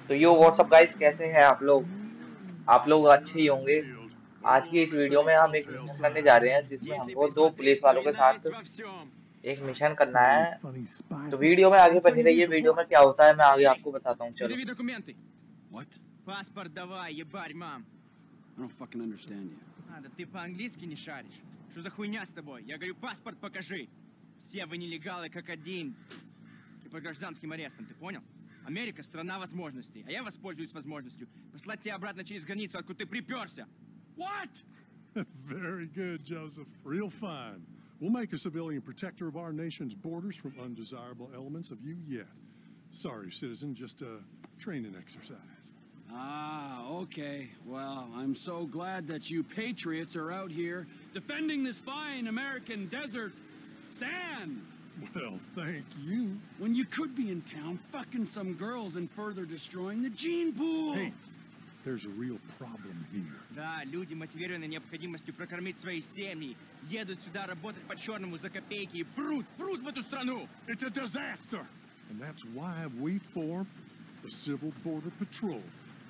तो यो WhatsApp guys, कैसे हैं आप लोग? आप लोग अच्छे ही होंगे। आज की इस वीडियो में हम एक मिशन करने जा रहे हैं जिसमें हमको दो पुलिस वालों के साथ एक मिशन करना है। तो वीडियो में आगे बनी रहिए। वीडियो में क्या होता है मैं आगे आपको बताता हूँ। चलो। Предъяви документы. What? Паспорт давай, ебарь, мам. I don't fucking understand you. Да ты по-английски не шаришь. Что за хуйня с тобой? Я говорю, паспорт покажи. Все вы нелегалы как один. Ты под гражданским арестом, ты понял? Америка — страна возможностей, а я воспользуюсь возможностью послать тебя обратно через границу, откуда ты приперся. What? Very good, Joseph. Real fine. We'll make a civilian protector of our nation's borders from undesirable elements of you yet. Sorry, citizen, just a training exercise. Ah, okay. Well, I'm so glad that you patriots are out here defending this fine American desert sand. Well, thank you. When you could be in town fucking some girls and further destroying the gene pool. Hey, there's a real problem here. Да, люди, мотивированные необходимостью прокормить свои семьи, едут сюда работать по-черному за копейки и прут в эту страну. It's a disaster. And that's why we formed the Civil Border Patrol.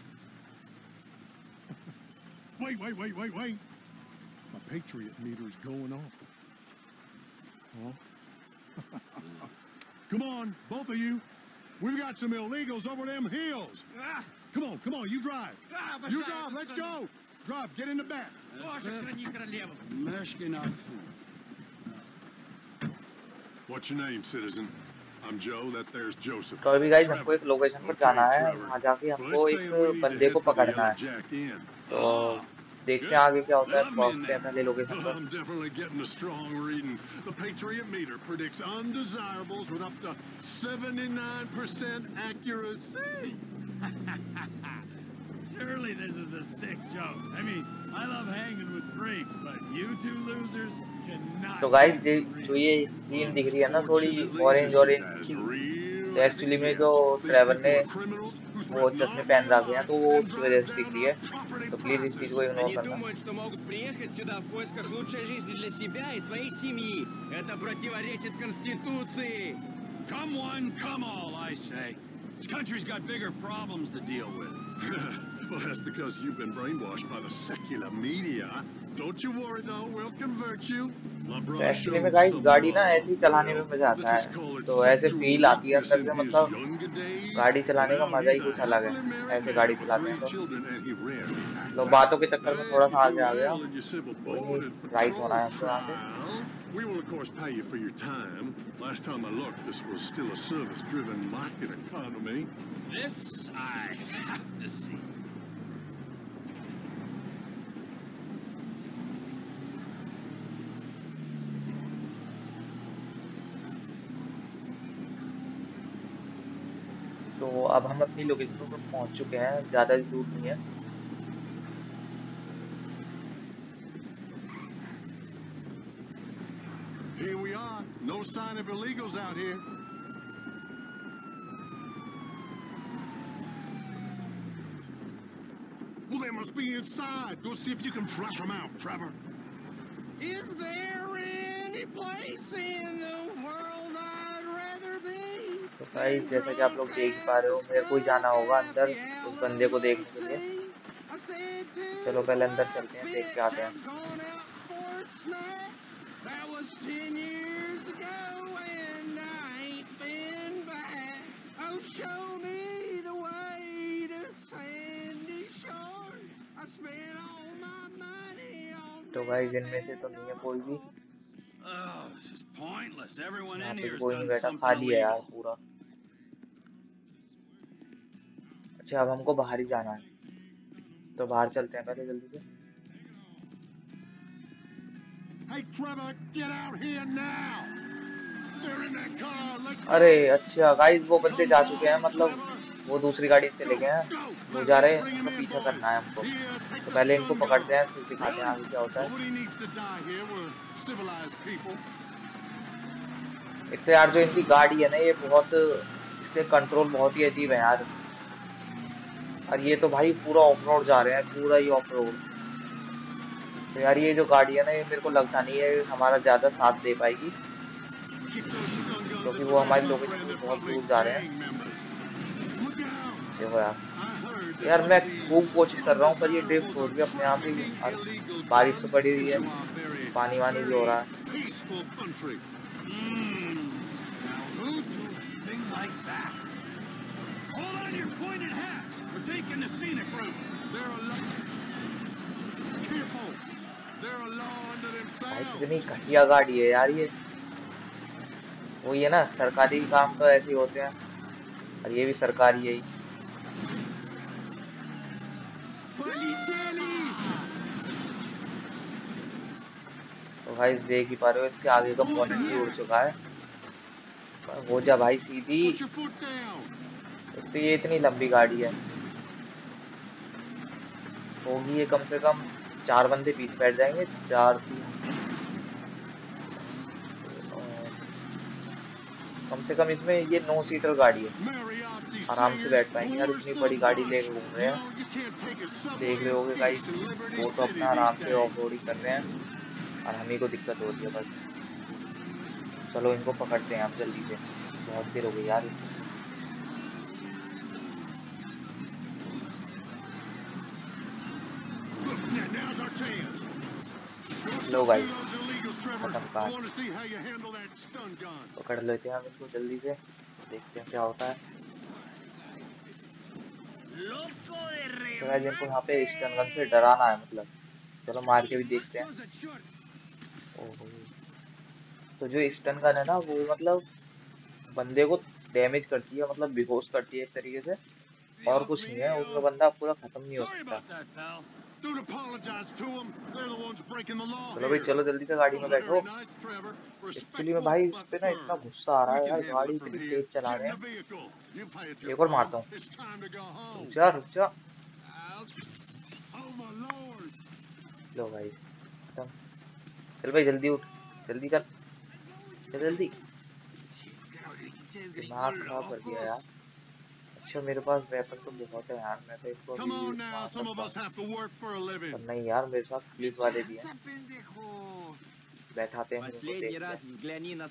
Wait. My Patriot meter's going off. Huh? Come on, both of you. We've got some illegals over them hills. Come on, you drive. You drive, let's go. Drive, get in the back. What's your name, citizen? I'm Joe, that there's Joseph. तो अभी guys हमको एक location पर जाना है। वहाँ जाके हमको एक बंदे को पकड़ना है। तो देखते हैं आगे क्या होता है। पहुंचते हैं पहले लोकेशन पर। I'm definitely getting a strong reading. The Patriot meter predicts undesirables with up to 79% accuracy. Surely this is a sick joke. I mean, I love hanging with freaks, but you two losers cannot. तो guys जो ये screen दिख रही है ना थोड़ी orange तो actually में जो ड्राइवर ने वो चश्मे पहन रखे हैं तो वो उसकी वजह से दिख रही है। तो प्लीज इस चीज को इग्नोर करना। думают, что могут приехать сюда в поисках лучшей жизни для себя и своей семьи. Это противоречит Конституции. Come one, come all, I say. This country's got bigger problems to deal with. Well, that's because you've been brainwashed by the secular media. Don't you worry though, we'll convert you. Actually में guys गाड़ी ना ऐसे ही चलाने में मजा आता है। तो ऐसे फील आती है अंदर से, मतलब गाड़ी चलाने का मजा ही कुछ अलग है। ऐसे गाड़ी चलाते हैं तो बातों के चक्कर में थोड़ा सा आगे आ गया। राइट होना है हमको यहाँ से। We will of course pay you for your time. Last time I looked, this was still a service-driven market economy. This I have to see. तो अब हम अपनी लोकेशन पर पहुंच चुके हैं, ज्यादा दूर नहीं है। Here we are. No sign of illegals out here. Well, they must be inside. Go see if you can flush them out, Trevor. Is there any place in the world I'd rather be? तो guys जैसा कि आप लोग देख पा रहे हो मेरे को जाना होगा अंदर उस बंदे को देखने के लिए। चलो पहले अंदर चलते हैं, देख के आते हैं। तो गाइस इनमें से तो नहीं है कोई भी। यहाँ पे कोई नहीं बैठा, खाली है यार पूरा। अच्छा अब हमको बाहर ही जाना है तो बाहर चलते हैं पहले जल्दी से। Hey, Trevor, get out here now. They're in that car. Let's go. अरे अच्छा गाइस वो बंदे जा चुके हैं, मतलब वो दूसरी गाड़ी से चले गए हैं। वो जा रहे हैं, उनको पीछा करना है हमको। तो पहले इनको पकड़ते हैं फिर दिखाते हैं आगे क्या होता है। इससे यार जो इनकी गाड़ी है ना ये बहुत, इसके कंट्रोल बहुत ही अजीब है यार। और ये तो भाई पूरा ऑफ रोड जा रहे हैं, पूरा ही ऑफ रोड। तो यार ये जो गाड़ी है ना ये मेरे को लगता नहीं है हमारा ज्यादा साथ दे पाएगी, क्योंकि वो हमारी लोकेशन से बहुत दूर जा रहे हैं। देखो यार मैं खूब कोशिश कर रहा हूँ पर ये ड्रिफ्ट हो रही है अपने आप ही। और बारिश तो पड़ी हुई है, पानी वानी भी हो रहा है। भाई कितनी घटिया गाड़ी है यार ये। वही है ना, सरकारी काम तो ऐसे ही होते हैं और ये भी सरकारी यही। तो भाई देख ही पा रहे हो इसके आगे का बोनेट भी उड़ चुका है। हो जा भाई सीधी। तो ये इतनी लंबी गाड़ी है, होगी ये कम से कम 4 बंदे पीछे बैठ जाएंगे। 4 3 कम से कम इसमें ये 9 सीटर गाड़ी है, आराम से बैठ पाएंगे यार। इतनी बड़ी गाड़ी लेके घूम रहे हैं, देख रहे होगे गाइस। वो तो अपना आराम से ऑफ रोडिंग कर रहे हैं और हम ही को दिक्कत होती है बस। चलो इनको पकड़ते हैं आप जल्दी से, बहुत देर हो गई यार। लो भाई खत्म कार, पकड़ लेते हैं हम इसको जल्दी से, देखते हैं क्या होता है। तो गाइस इनको यहाँ पे स्टन गन से डराना है, मतलब चलो मार के भी देखते हैं। ओहो, तो जो स्टन गन है ना वो मतलब बंदे को डैमेज करती है, मतलब बेहोश करती है एक तरीके से, और कुछ नहीं है। उसमें बंदा पूरा खत्म नहीं हो सकता। चलो भाई चलो जल्दी से गाड़ी में बैठो। एक्चुअली में भाई इस पे ना इतना गुस्सा आ रहा है यार, गाड़ी इतनी तेज चला रहे हैं। एक और मारता हूँ, रुक जा रुक जा। लो भाई खत्म। चल भाई जल्दी उठ, जल्दी चल चल जल्दी। दिमाग खराब कर दिया यार। अच्छा मेरे पास वेपन तो बहुत है यार, मैं तो इसको अभी मार सकता हूं। पर नहीं यार मेरे साथ पुलिस वाले भी हैं, बैठाते हैं इनको, देखते हैं।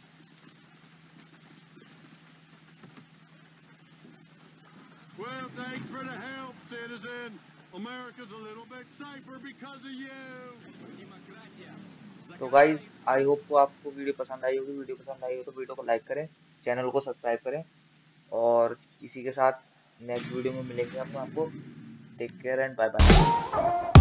Well, thanks for the help, citizen. America's a little bit safer because of you. तो गाइज आई होप को आपको वीडियो पसंद आई होगी। वीडियो पसंद आई हो तो वीडियो को लाइक करें, चैनल को सब्सक्राइब करें, और इसी के साथ नेक्स्ट वीडियो में मिलेंगे हम आपको। Take care and bye bye.